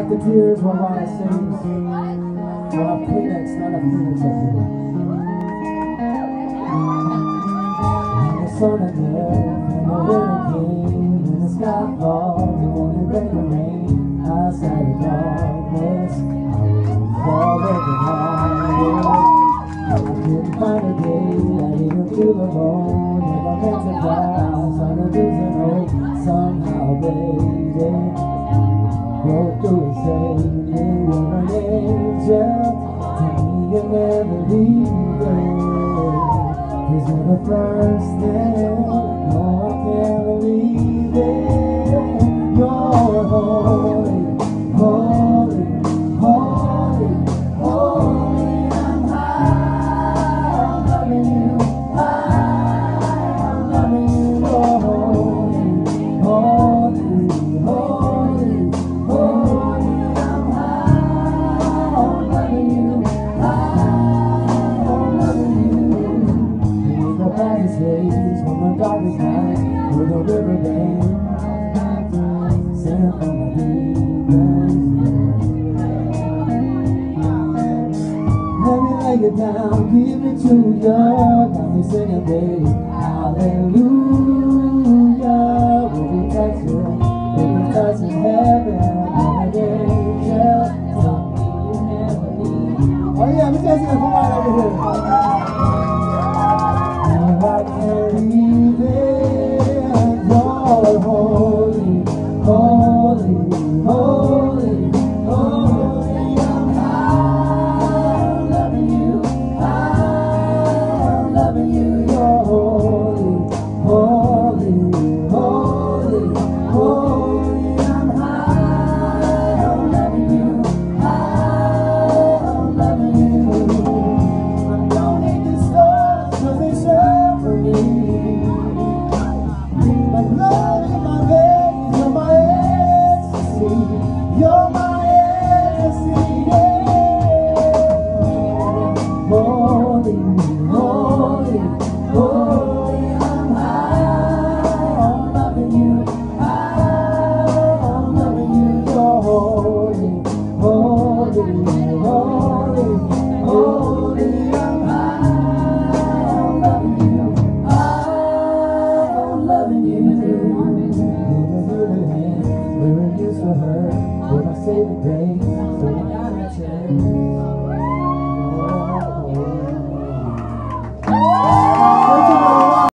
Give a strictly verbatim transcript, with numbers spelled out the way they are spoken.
wipe the tears while I sing. We'll have Kleenex, not enough Kleenex up here. And the sun and the earth, and the winter came, and the sky falls, and when it rain and rain, outside of darkness, I was already hard. I couldn't find a day, I didn't feel alone, never meant to cry, started losing hope, somehow, baby. Broke through and saved me, you're an angel. Tell me you'll never leave it. Cause you're the first thing, no I can't believe it. You're holy, holy, holy, holy. I'm high, I'm loving you, high, I'm loving you. You're holy, holy, holy. Days when the darkest night through the riverbank, sent from the deep let me lay it down, give it to you. Now we sing a baby, hallelujah. We'll be touching, we'll be touching heaven and angel. Tell me you never leave. Oh yeah, we're dancing from right over here. I can't leave it. You're holy, holy, holy, holy. I'm high, I'm loving you, high, I'm loving you. You're holy, holy, holy, holy. I'm high, I'm loving you, high, I'm loving you. I don't need the stars, 'cause they shine for me. Like love in my veins, you're my ecstasy, you're my ecstasy, yeah. Holy, holy, holy, I'm high, I'm loving you, high, I'm loving you. You're holy, holy, holy, holy, I'm high, I'm loving you, high, I'm loving you. We're used to her.